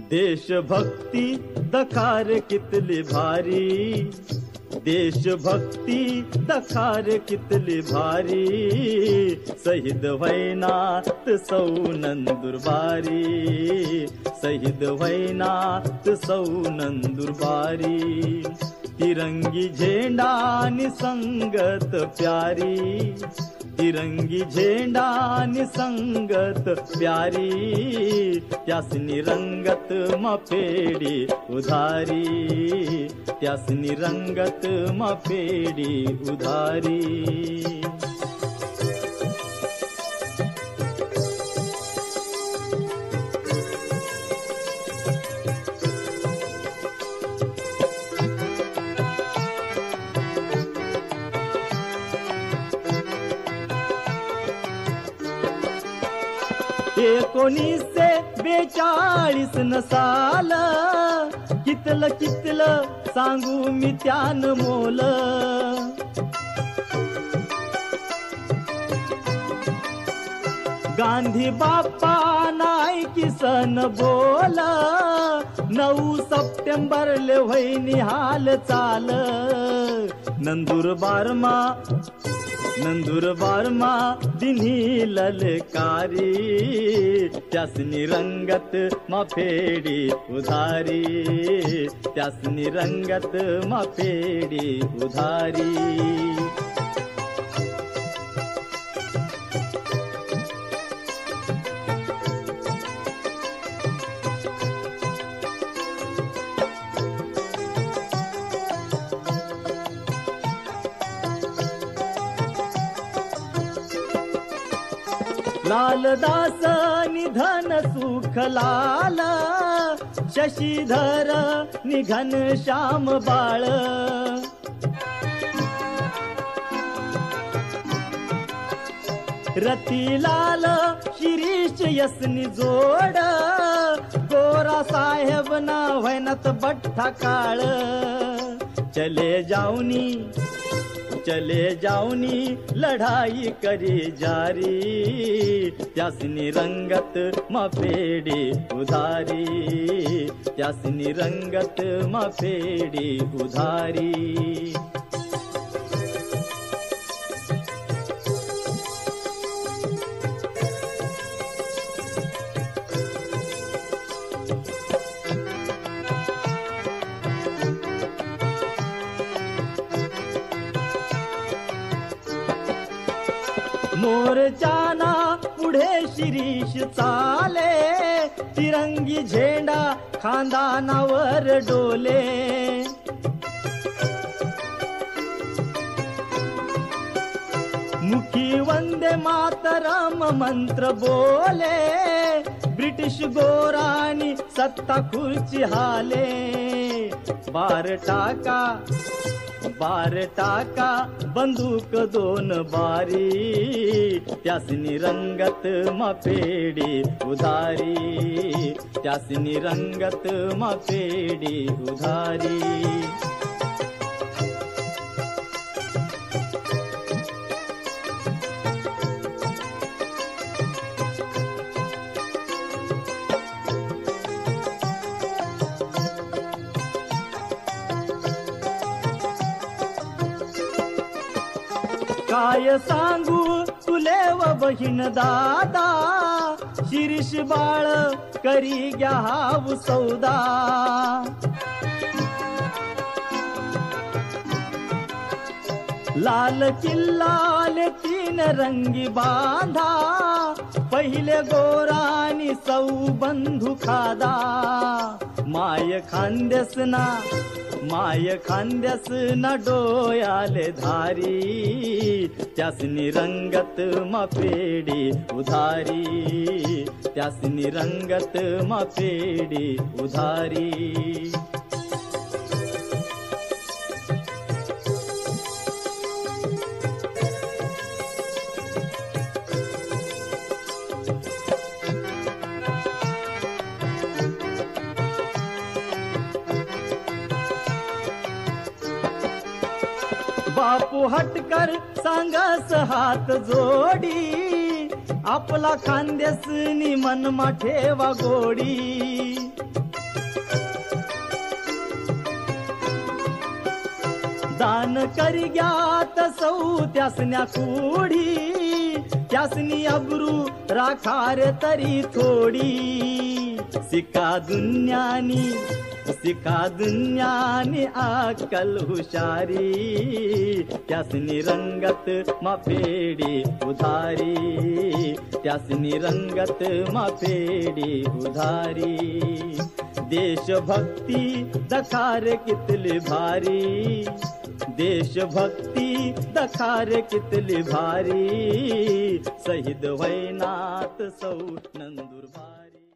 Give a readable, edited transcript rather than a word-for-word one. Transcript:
देशभक्ती दखार कितली भारी, देशभक्ती दखार कितली भारी, शहीद व्हयनात सौ नंदुरबारी, शहीद व्हयनात सौ नंदुरबारी। तिरंगी झेंडा निसंगत प्यारी, तिरंगी झेंडा निसंगत प्यारी, त्यासनी रंगत मफेडी उधारी, त्यासनी रंगत मफेडी उधारी। एकोणीसशे 42 न साल, कितलं कितलं सांगू मी त्यान मोल। गांधी बाप्पा नाही किसन बोल, 9 सप्टेंबरले व्हयनी हाल चाल। नंदुरबारमा नंदुरबारमा दिन्ही ललकारी, त्यासनी रंगत मफेडी उधारी, त्यासनी रंगत मफेडी उधारी। लालदास निधन सुख लाल, शशीधर निघन श्याम बाळ। रतीलाल शिरीष यसनी जोड, गोरा साहेब ना व्हयनात बठ्ठा काळ। चले जाऊनी लढाई करी जारी, त्यासनी रंगत मफेडी उधारी, त्यासनी रंगत मफेडी उधारी। मोर्चाना पुढे शिरीष चाले, तिरंगी झेंडा खांदानावर डोले। मुखी वंदे मातरम मंत्र बोले, ब्रिटिश गोरानी सत्ता खुर्ची हाले। बार टाका बंदूक 2 बारी, त्यासनी रंगत मफेडी उधारी, त्यासनी रंगत मफेडी उधारी। काय सांगू तुले व बहीण दादा, शिरीष बाळ करी घ्या हाव सौदा। लाल किल्लाले 3 रंगी बांधा, पहिले गोरानी सौ बंधू खादा। माय खांद्यास ना डोयाले धारी, त्यासनी रंगत मफेडी उधारी, त्यासनी रंगत मफेडी उधारी। बापू हटकर सांगस हात जोडी, आपला खांद्यासनी मनमा ठेवा गोडी। दान करग्यात सौ त्यासन्या कुडी त्यासनी अब्रू राखार तरी थोडी सिका दुन्यानी अक्कल हुशारी त्यासनी रंगत माफेडी उधारी त्यासनी रंगत माफेडी उधारी देशभक्ती दखार कितली भारी देशभक्ती दखार कितली भारी शहीद वैनाथ सौ नंदुरबारी।